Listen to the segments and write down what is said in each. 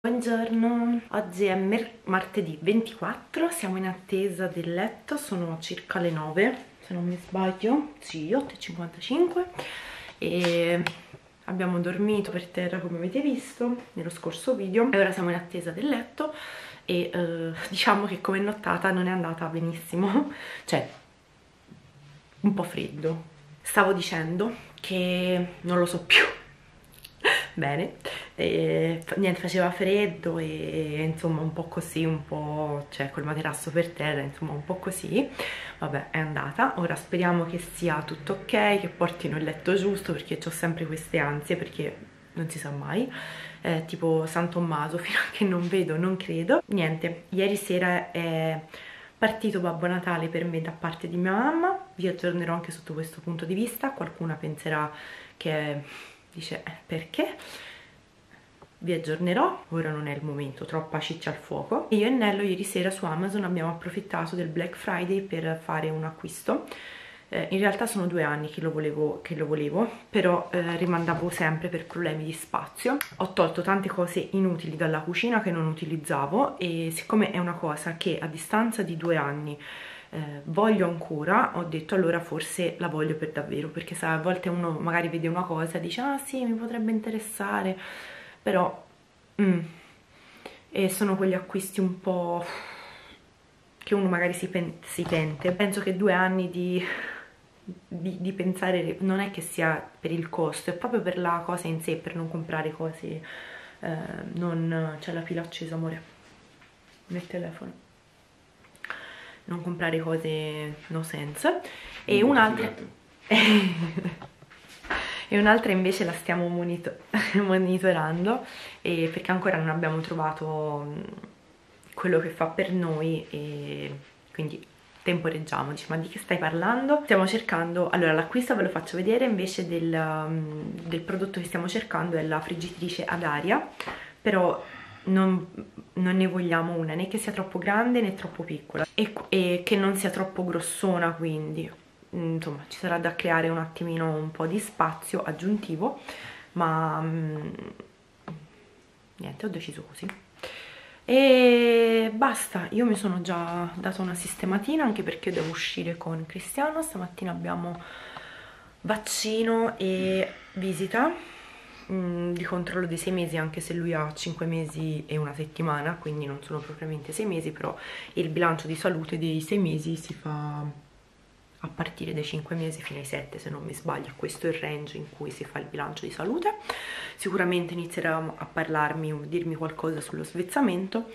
Buongiorno, oggi è martedì 24, siamo in attesa del letto, sono circa le 9 se non mi sbaglio, sì, 8:55 e abbiamo dormito per terra come avete visto nello scorso video e ora siamo in attesa del letto e diciamo che come nottata non è andata benissimo, cioè un po' freddo. Stavo dicendo che non lo so più bene, niente, faceva freddo e insomma un po' così, un po', cioè col materasso per terra, insomma un po' così. Vabbè, è andata, ora speriamo che sia tutto ok, che portino il letto giusto, perché ho sempre queste ansie, perché non si sa mai, tipo San Tommaso, fino a che non vedo non credo. Niente, ieri sera è partito Babbo Natale per me da parte di mia mamma, vi aggiornerò anche sotto questo punto di vista. Qualcuna penserà che dice perché? Vi aggiornerò, ora non è il momento, troppa ciccia al fuoco. Io e Nello ieri sera su Amazon abbiamo approfittato del Black Friday per fare un acquisto. In realtà sono 2 anni che lo volevo, però rimandavo sempre per problemi di spazio. Ho tolto tante cose inutili dalla cucina che non utilizzavo e siccome è una cosa che a distanza di 2 anni voglio ancora, ho detto allora forse la voglio per davvero, perché sai, a volte uno magari vede una cosa e dice ah sì, mi potrebbe interessare, però e sono quegli acquisti un po' che uno magari si pente. Penso che 2 anni di pensare non è che sia per il costo, è proprio per la cosa in sé, per non comprare cose non c'è la pila accesa, amore, nel telefono, non comprare cose no sense. E un'altra e un'altra invece la stiamo monitorando perché ancora non abbiamo trovato quello che fa per noi e quindi temporeggiamo. Dici, ma di che stai parlando? Stiamo cercando, allora l'acquisto ve lo faccio vedere, invece del prodotto che stiamo cercando è la friggitrice ad aria, però non ne vogliamo una né che sia troppo grande né troppo piccola e che non sia troppo grossona, quindi insomma ci sarà da creare un attimino un po' di spazio aggiuntivo, ma niente, ho deciso così e basta. Io mi sono già data una sistematina anche perché devo uscire con Cristiano. Stamattina abbiamo vaccino e visita di controllo dei 6 mesi, anche se lui ha 5 mesi e una settimana, quindi non sono propriamente 6 mesi, però il bilancio di salute dei 6 mesi si fa a partire dai 5 mesi fino ai 7 se non mi sbaglio. Questo è il range in cui si fa il bilancio di salute. Sicuramente inizierà a parlarmi o dirmi qualcosa sullo svezzamento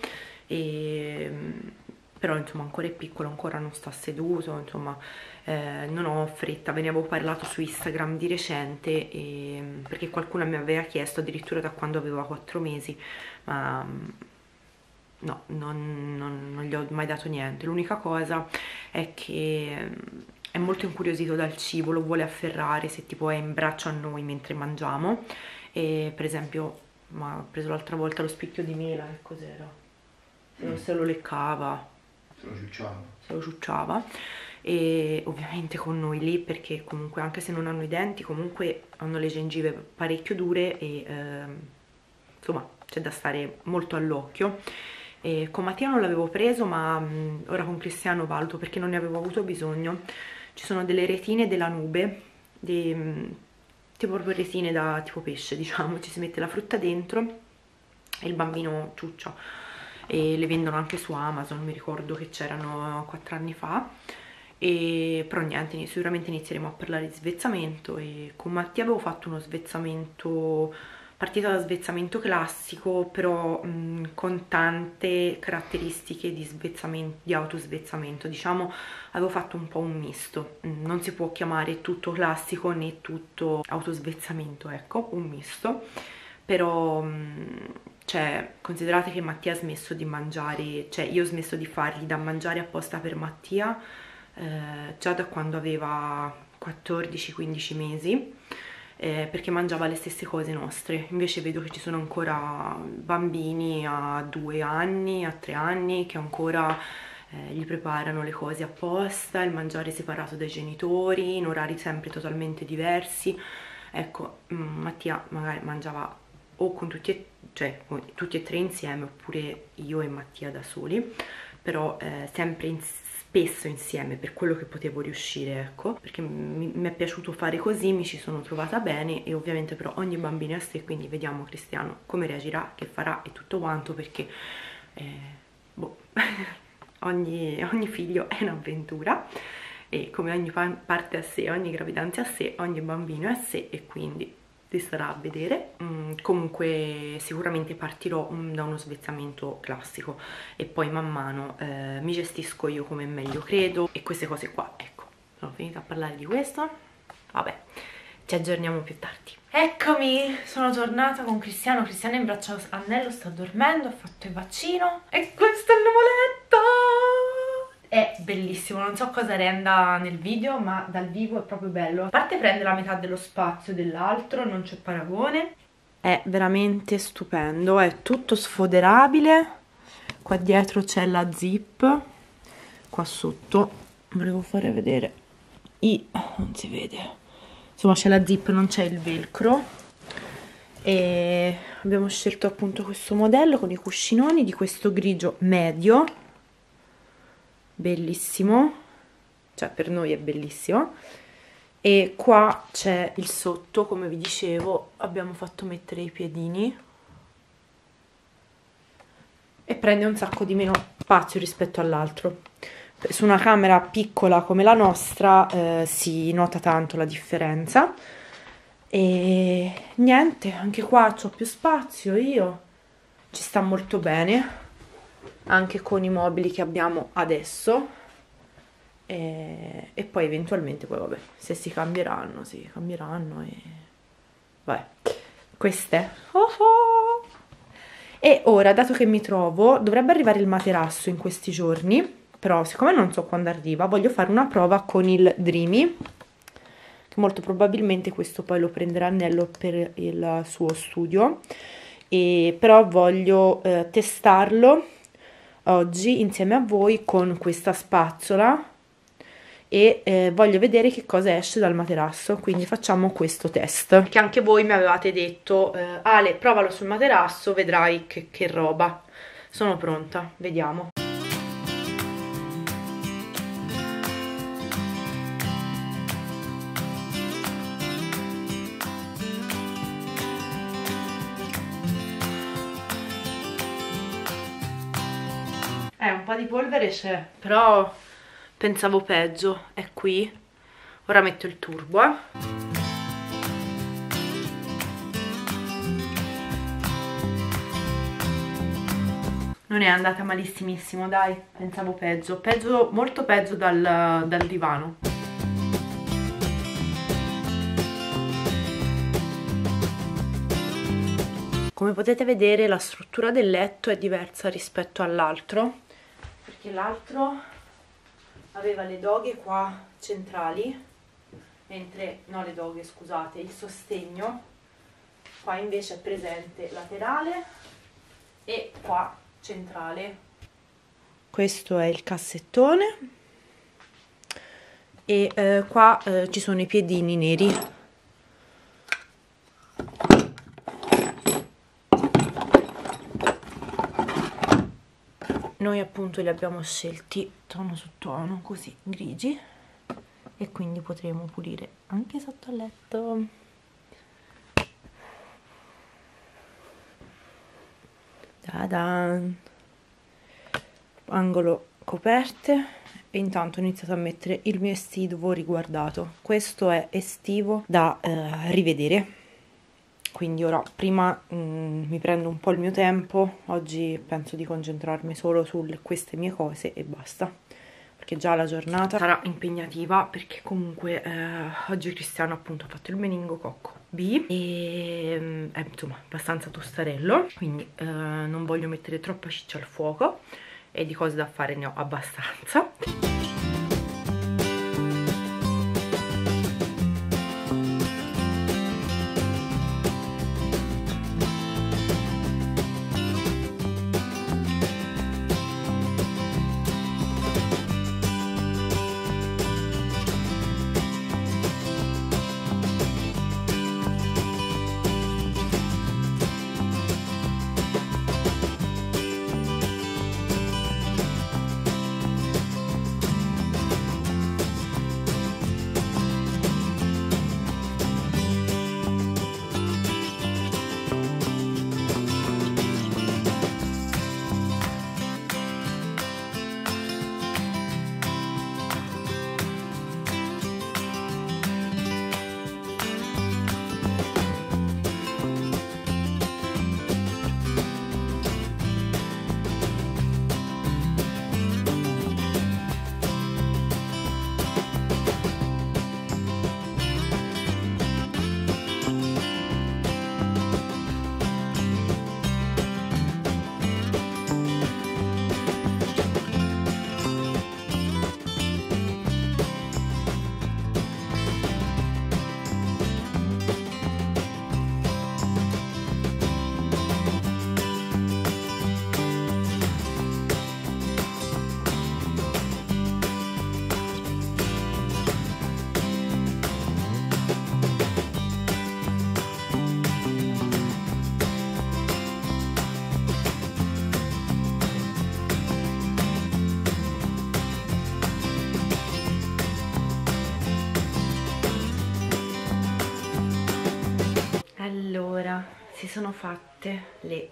però insomma ancora è piccolo, ancora non sta seduto, insomma non ho fretta. Ve ne avevo parlato su Instagram di recente perché qualcuno mi aveva chiesto addirittura da quando aveva 4 mesi, ma no, non gli ho mai dato niente. L'unica cosa è che è molto incuriosito dal cibo, lo vuole afferrare se tipo è in braccio a noi mentre mangiamo, e per esempio mi ha preso l'altra volta lo spicchio di mela, che cos'era? Se lo leccava, se lo ciucciava, e ovviamente con noi lì, perché comunque anche se non hanno i denti comunque hanno le gengive parecchio dure e insomma c'è da stare molto all'occhio. E con Mattia non l'avevo preso, ma ora con Cristiano valuto, perché non ne avevo avuto bisogno. Ci sono delle retine della nube, tipo proprio retine da tipo pesce, diciamo, ci si mette la frutta dentro e il bambino ciuccia, e le vendono anche su Amazon, mi ricordo che c'erano 4 anni fa. Però niente, sicuramente inizieremo a parlare di svezzamento, e con Mattia avevo fatto uno svezzamento, partita da svezzamento classico, però con tante caratteristiche di autosvezzamento, diciamo. Avevo fatto un po' un misto, non si può chiamare tutto classico né tutto autosvezzamento, ecco, un misto. Però cioè considerate che Mattia ha smesso di mangiare, cioè io ho smesso di fargli da mangiare apposta per Mattia già da quando aveva 14-15 mesi, perché mangiava le stesse cose nostre. Invece vedo che ci sono ancora bambini a 2 anni, a 3 anni che ancora gli preparano le cose apposta, il mangiare separato dai genitori, in orari sempre totalmente diversi. Ecco, Mattia magari mangiava o con cioè con tutti e tre insieme, oppure io e Mattia da soli, però sempre spesso insieme, per quello che potevo riuscire, ecco, perché mi è piaciuto fare così, mi ci sono trovata bene. E ovviamente però ogni bambino è a sé, quindi vediamo Cristiano come reagirà, che farà e tutto quanto, perché boh, ogni figlio è un'avventura, e come ogni parte a sé, ogni gravidanza a sé, ogni bambino è a sé, e quindi si starà a vedere. Comunque sicuramente partirò da uno svezzamento classico e poi man mano mi gestisco io come meglio credo, e queste cose qua. Ecco, sono finita a parlare di questo, vabbè, ci aggiorniamo più tardi. Eccomi, sono tornata con Cristiano. Cristiano è in braccio all'Annello, sta dormendo, ha fatto il vaccino e questo è il nuvoletto. È bellissimo, non so cosa renda nel video, ma dal vivo è proprio bello. A parte prende la metà dello spazio dell'altro, non c'è paragone. È veramente stupendo, è tutto sfoderabile. Qua dietro c'è la zip, qua sotto volevo fare vedere non si vede, insomma c'è la zip, non c'è il velcro. E abbiamo scelto appunto questo modello con i cuscinoni di questo grigio medio, bellissimo, cioè per noi è bellissimo. E qua c'è il sotto, come vi dicevo, abbiamo fatto mettere i piedini e prende un sacco di meno spazio rispetto all'altro. Su una camera piccola come la nostra si nota tanto la differenza. E niente, anche qua c'ho più spazio, ci sta molto bene, anche con i mobili che abbiamo adesso. E poi eventualmente, poi vabbè, se si cambieranno e vabbè, queste. E ora, dato che mi trovo, dovrebbe arrivare il materasso in questi giorni, però siccome non so quando arriva, voglio fare una prova con il Dreamy, che molto probabilmente questo poi lo prenderà Annello per il suo studio, però voglio testarlo oggi insieme a voi con questa spazzola, e voglio vedere che cosa esce dal materasso. Quindi facciamo questo test, che anche voi mi avevate detto Ale, provalo sul materasso, vedrai che roba. Sono pronta, vediamo. Un po' di polvere c'è, però pensavo peggio. È qui. Ora metto il turbo, Non è andata malissimissimo, dai. Pensavo peggio, molto peggio dal divano. Come potete vedere, la struttura del letto è diversa rispetto all'altro, perché l'altro aveva le doghe qua centrali, mentre, no, le doghe, scusate, il sostegno qua invece è presente laterale e qua centrale. Questo è il cassettone e qua ci sono i piedini neri. Noi appunto li abbiamo scelti tono su tono, così grigi, e quindi potremo pulire anche sotto al letto. Ta-dan! Angolo coperte, e intanto ho iniziato a mettere il mio estivo riguardato. Questo è estivo da rivedere. Quindi ora prima mi prendo un po' il mio tempo, oggi penso di concentrarmi solo su queste mie cose e basta, perché già la giornata sarà impegnativa, perché comunque oggi Cristiano appunto ha fatto il meningococco B e è insomma abbastanza tostarello, quindi non voglio mettere troppa ciccia al fuoco, e di cose da fare ne ho abbastanza. si sono fatte le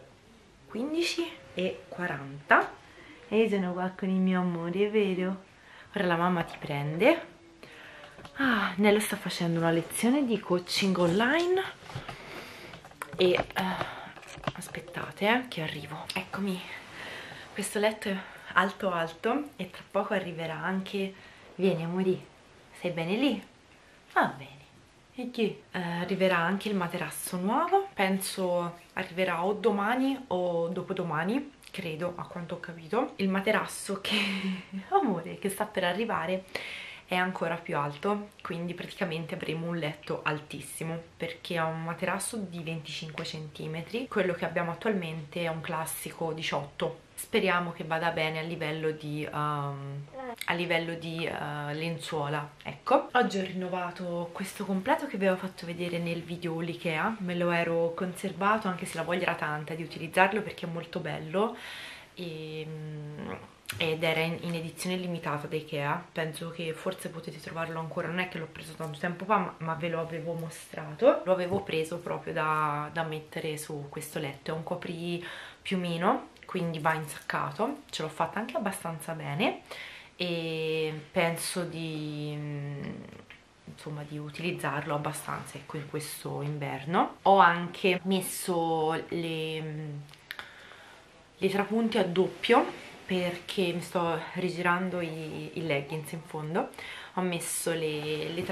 15:40 e io sono qua con il mio amore, vero? Ora la mamma ti prende. Nello sta facendo una lezione di coaching online e aspettate che arrivo. Eccomi, questo letto è alto alto e tra poco arriverà anche... Vieni amore, sei bene lì? Va bene. E che? Arriverà anche il materasso nuovo, penso arriverà o domani o dopodomani, credo, a quanto ho capito. Il materasso che, amore, che sta per arrivare è ancora più alto, quindi praticamente avremo un letto altissimo, perché ha un materasso di 25 cm, quello che abbiamo attualmente è un classico 18. Speriamo che vada bene a livello di lenzuola. Ecco, oggi ho rinnovato questo completo che vi avevo fatto vedere nel video l'Ikea, me lo ero conservato anche se la voglia era tanta di utilizzarlo perché è molto bello ed era in edizione limitata da Ikea. Penso che forse potete trovarlo ancora, non è che l'ho preso tanto tempo fa, ma ve lo avevo mostrato. Lo avevo preso proprio da mettere su questo letto, è un copripiumino, quindi va insaccato, ce l'ho fatta anche abbastanza bene e penso di insomma di utilizzarlo abbastanza, ecco, in questo inverno. Ho anche messo le trapunti a doppio perché mi sto rigirando i leggings in fondo. Ho messo i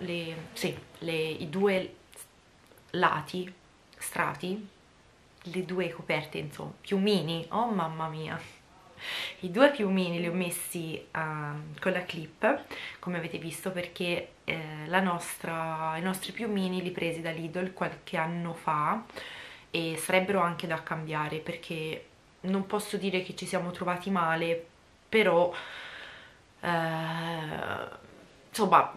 due lati, strati, le due coperte, insomma, piumini, oh mamma mia, i due piumini li ho messi con la clip, come avete visto, perché i nostri piumini li presi da Lidl qualche anno fa e sarebbero anche da cambiare, perché non posso dire che ci siamo trovati male, però insomma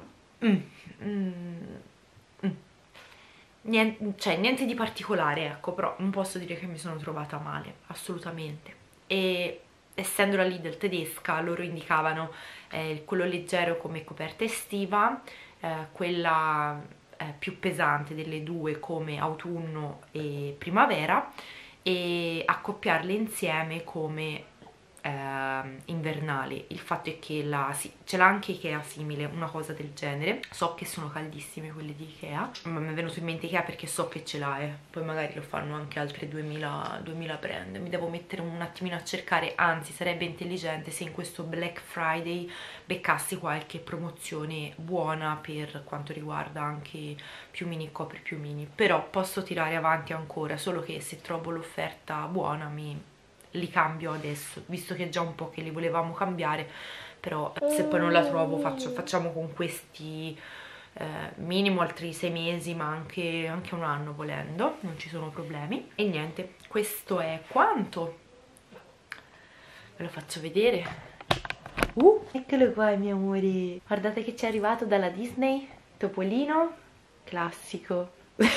niente di particolare, ecco, però non posso dire che mi sono trovata male, assolutamente. E essendo la Lidl tedesca, loro indicavano quello leggero come coperta estiva, quella più pesante delle due come autunno e primavera, e accoppiarle insieme come invernali. Il fatto è che ce l'ha anche Ikea simile, una cosa del genere. So che sono caldissime quelle di Ikea, ma mi è venuto in mente Ikea perché so che ce l'ha, poi magari lo fanno anche altre 2000 brand. Mi devo mettere un attimino a cercare, anzi sarebbe intelligente se in questo Black Friday beccassi qualche promozione buona per quanto riguarda anche piumini e copripiumini, però posso tirare avanti ancora, solo che se trovo l'offerta buona li cambio adesso, visto che è già un po' che li volevamo cambiare, però se poi non la trovo facciamo con questi minimo altri 6 mesi, ma anche un anno volendo, non ci sono problemi. E niente, questo è quanto, ve lo faccio vedere. Eccolo qua i miei amori, guardate che ci è arrivato dalla Disney, Topolino, classico.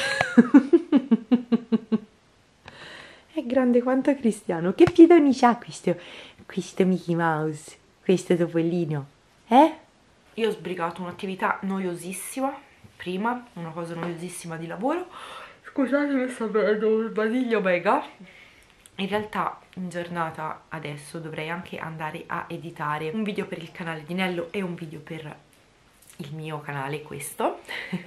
È grande quanto Cristiano. Che piedoni c'ha questo Mickey Mouse, questo Topolino, Io ho sbrigato un'attività noiosissima prima, una cosa noiosissima di lavoro. Scusatemi, sto prendendo il badiglio mega. In realtà in giornata adesso dovrei anche andare a editare un video per il canale di Nello e un video per il mio canale, questo.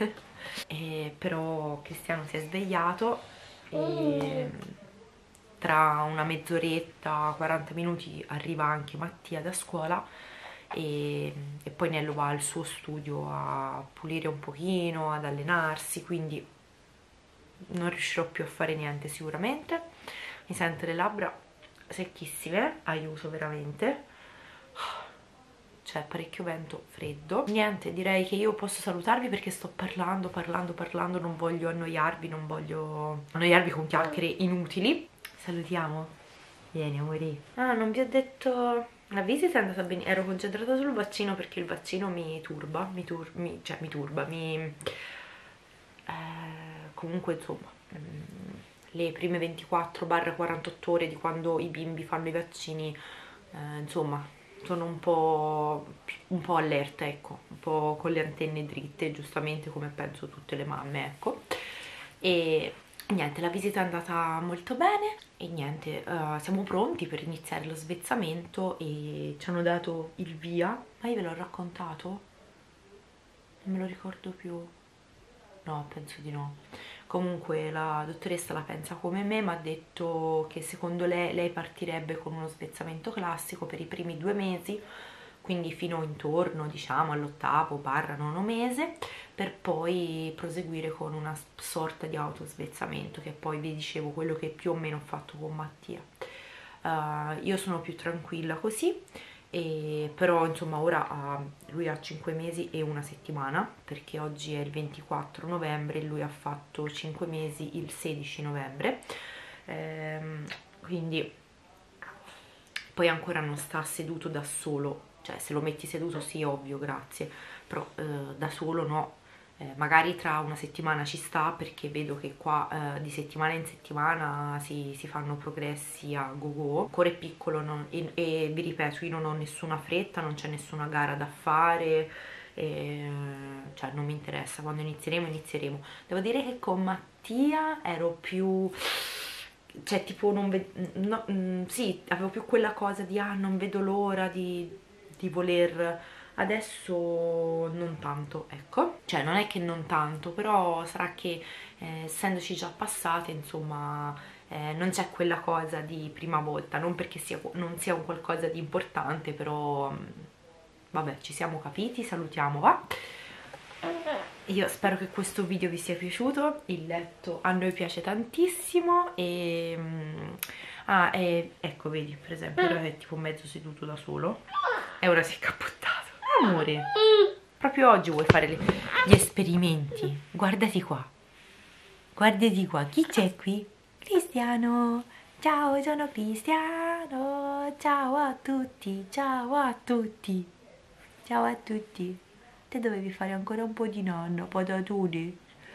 Però Cristiano si è svegliato e tra una mezz'oretta, 40 minuti arriva anche Mattia da scuola e poi Nello va al suo studio a pulire un pochino, ad allenarsi, quindi non riuscirò più a fare niente sicuramente. Mi sento le labbra secchissime, aiuto veramente, c'è parecchio vento freddo. Niente, direi che io posso salutarvi perché sto parlando, non voglio annoiarvi, non voglio annoiarvi con chiacchiere inutili. Salutiamo. Vieni amore. Non vi ho detto, la visita è andata bene, ero concentrata sul vaccino perché il vaccino mi turba, comunque insomma le prime 24-48 ore di quando i bimbi fanno i vaccini, insomma sono un po' allerta, ecco, un po' con le antenne dritte, giustamente, come penso tutte le mamme, ecco. E Niente, la visita è andata molto bene e niente, siamo pronti per iniziare lo svezzamento e ci hanno dato il via. Ma io ve l'ho raccontato? Non me lo ricordo più. No, penso di no. Comunque la dottoressa la pensa come me, mi ha detto che secondo lei partirebbe con uno svezzamento classico per i primi 2 mesi, quindi fino intorno, diciamo, all'8º/9 mese, per poi proseguire con una sorta di autosvezzamento, che poi vi dicevo quello che più o meno ho fatto con Mattia. Io sono più tranquilla così, però insomma ora lui ha 5 mesi e una settimana, perché oggi è il 24 novembre e lui ha fatto 5 mesi il 16 novembre, quindi poi ancora non sta seduto da solo, cioè se lo metti seduto sì, ovvio, grazie, però da solo no. Magari tra una settimana ci sta, perché vedo che qua di settimana in settimana si fanno progressi a go-go. Ancora è piccolo e vi ripeto, io non ho nessuna fretta, non c'è nessuna gara da fare, cioè non mi interessa, quando inizieremo inizieremo. Devo dire che con Mattia ero più, cioè tipo sì, avevo più quella cosa di non vedo l'ora di voler. Adesso non tanto, ecco, cioè non è che non tanto, però sarà che essendoci già passate, insomma, non c'è quella cosa di prima volta, non perché non sia un qualcosa di importante, però vabbè, ci siamo capiti, salutiamo, va? Io spero che questo video vi sia piaciuto, il letto a noi piace tantissimo e ecco, vedi, per esempio, ora è tipo mezzo seduto da solo e ora si è cappottato. Amore, proprio oggi vuoi fare gli esperimenti? Guardati qua, chi c'è qui? Cristiano, ciao, sono Cristiano, ciao a tutti, ciao a tutti, ciao a tutti. Te dovevi fare ancora un po' di nonno, patatone.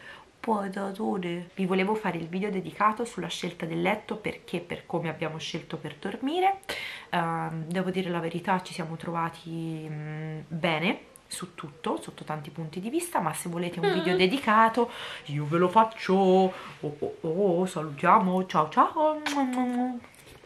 Vi volevo fare il video dedicato sulla scelta del letto, perché per come abbiamo scelto per dormire, devo dire la verità, ci siamo trovati bene su tutto, sotto tanti punti di vista, ma se volete un video dedicato io ve lo faccio. Salutiamo, ciao ciao.